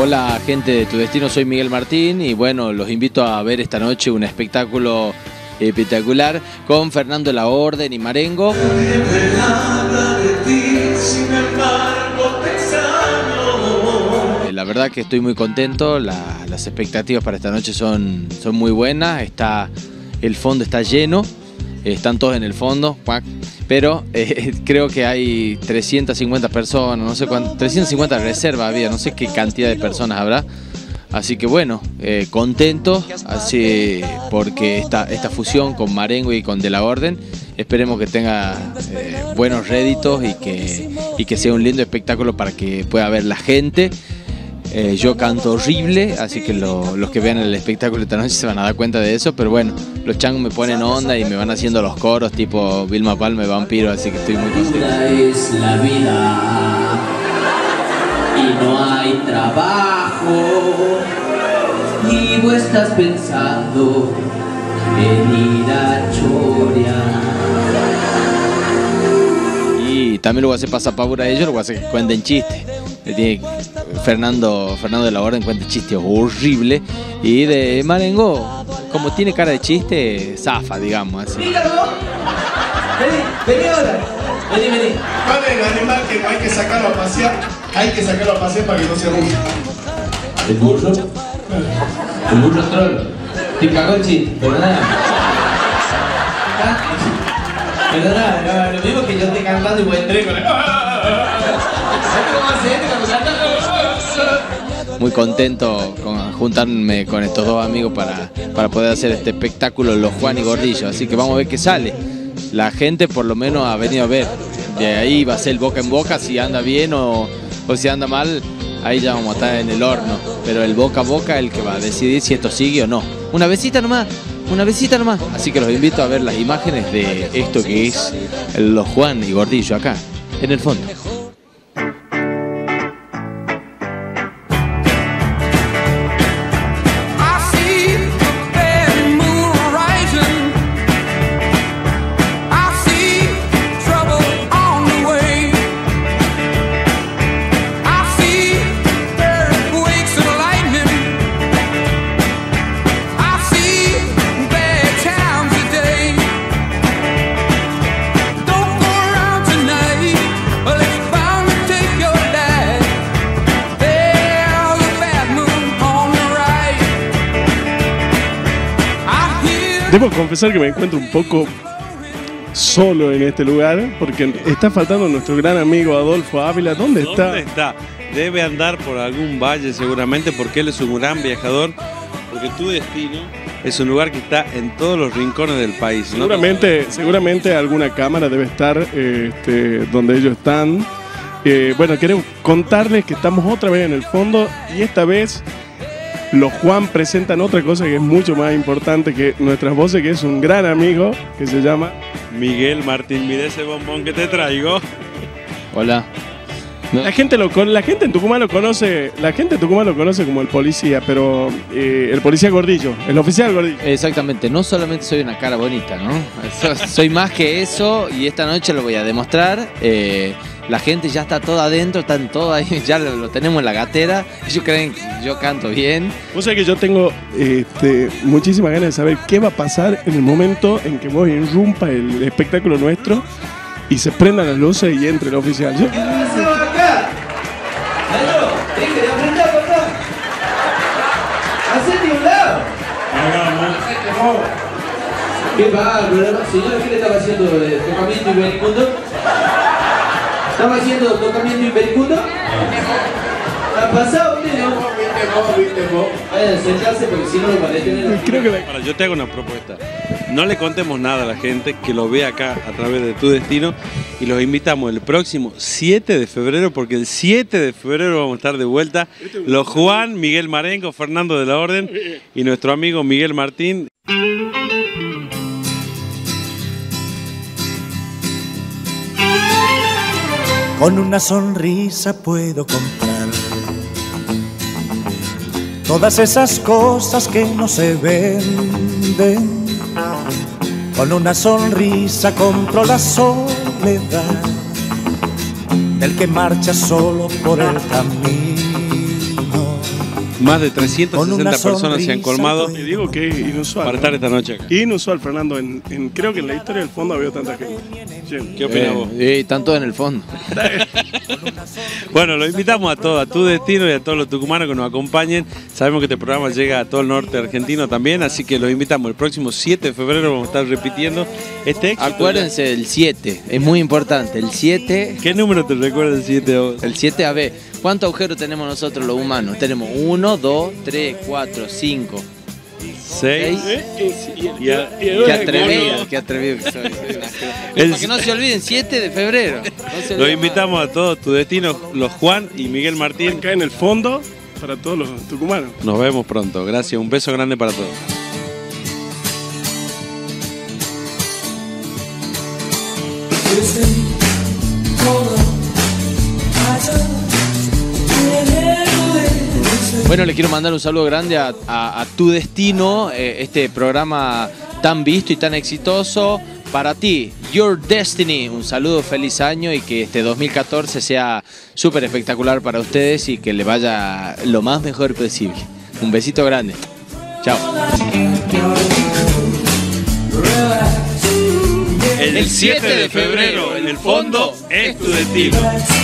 Hola gente de Tu Destino, soy Miguel Martín y bueno, los invito a ver esta noche un espectáculo espectacular con Fernando de la Orden y Marengo. La verdad que estoy muy contento, las expectativas para esta noche son muy buenas, el fondo está lleno, están todos en el fondo, pero creo que hay 350 personas, no sé cuánto, 350 reservas había, no sé qué cantidad de personas habrá. Así que bueno, contento porque esta fusión con Marengo y con De la Orden, esperemos que tenga buenos réditos y que sea un lindo espectáculo para que pueda ver la gente. Yo canto horrible, así que los que vean el espectáculo esta noche se van a dar cuenta de eso, pero bueno, los changos me ponen onda y me van haciendo los coros tipo Vilma Palma y Vampiro, así que estoy muy contento. Es la vida y no hay trabajo y vos estás pensando en ir a chorear. Y también lo voy a hacer pasar pavura a ellos, lo voy a hacer que cuenten chistes. Fernando de la Orden cuenta chistes horribles y de Marengo, como tiene cara de chiste, zafa, digamos así. Vení ahora. Vení. ¿Cuál es el animal que hay que sacarlo a pasear? Hay que sacarlo a pasear para que no se arrugue. ¿El burro? El burro troll. Te cagó el chiste, pero nada. Pero nada, lo mismo que yo esté cantando y voy a entrar con el... Muy contento con juntarme con estos dos amigos para poder hacer este espectáculo Los Juan y Gordillo, así que vamos a ver qué sale. La gente por lo menos ha venido a ver, de ahí va a ser el boca en boca, si anda bien o si anda mal, ahí ya vamos a estar en el horno, pero el boca a boca es el que va a decidir si esto sigue o no. Una besita nomás, así que los invito a ver las imágenes de esto que es Los Juan y Gordillo acá, en el fondo. Debo confesar que me encuentro un poco solo en este lugar porque está faltando nuestro gran amigo Adolfo Ávila. ¿Dónde está? ¿Dónde está? Debe andar por algún valle seguramente porque él es un gran viajador, porque Tu Destino es un lugar que está en todos los rincones del país. Seguramente alguna cámara debe estar donde ellos están. Bueno, queremos contarles que estamos otra vez en el fondo y esta vez los Juan presentan otra cosa que es mucho más importante que nuestras voces, que es un gran amigo que se llama Miguel Martín. Mira ese bombón que te traigo. Hola. No. La gente en Tucumán lo conoce, como el policía, pero el policía Gordillo, el oficial Gordillo. Exactamente, no solamente soy una cara bonita, ¿no? Soy más que eso y esta noche lo voy a demostrar. La gente ya está toda adentro, están todos ahí, ya lo tenemos en la gatera. Ellos creen que yo canto bien. Vos sabés que yo tengo muchísimas ganas de saber qué va a pasar en el momento en que vos irrumpa el espectáculo nuestro y se prendan las luces y entre el oficial. ¿Qué pasó acá? Nalo, deje de aprender por acá. Hacete un lado. Qué bárbaro. Señor, ¿qué le estaba haciendo? ¿Tocamiento ibericundo? ¿Estaba haciendo tocamiento ibericundo? ¿Ha pasado usted, no? Vayan a sentarse porque si no lo van a detener. Ahora, yo te hago una propuesta. No le contemos nada a la gente, que lo vea acá a través de Tu Destino y los invitamos el próximo 7 de febrero, porque el 7 de febrero vamos a estar de vuelta. Los Juan, Miguel Marengo, Fernando de la Orden y nuestro amigo Miguel Martín. Con una sonrisa puedo comprar todas esas cosas que no se venden. Con una sonrisa compro la soledad del que marcha solo por el camino. Más de 360 personas se han colmado Te digo que es inusual. para estar esta noche acá. Inusual, Fernando. Creo que en la historia del fondo había tanta gente. ¿Qué opinas vos? Están todos en el fondo. Bueno, los invitamos a todos, a Tu Destino y a todos los tucumanos que nos acompañen. Sabemos que este programa llega a todo el norte argentino también, así que los invitamos. El próximo 7 de febrero vamos a estar repitiendo este éxito. Acuérdense del 7, es muy importante. El 7. ¿Qué número te recuerda el 7 a vos? El 7 a ver, ¿cuántos agujeros tenemos nosotros los humanos? Tenemos 1, 2, 3, 4, 5. 6. Qué atrevido que soy. Para que no se olviden, 7 de febrero. No se Los olviden. invitamos a todos, Tu Destino, los Juan y Miguel Martín. Acá en el fondo, para todos los tucumanos. Nos vemos pronto. Gracias, un beso grande para todos. Bueno, le quiero mandar un saludo grande a Tu Destino, este programa tan visto y tan exitoso. Para ti, Your Destiny, un saludo, feliz año y que este 2014 sea súper espectacular para ustedes y que le vaya lo más mejor posible. Un besito grande. Chao. El 7 de febrero, en el fondo, es Tu Destino.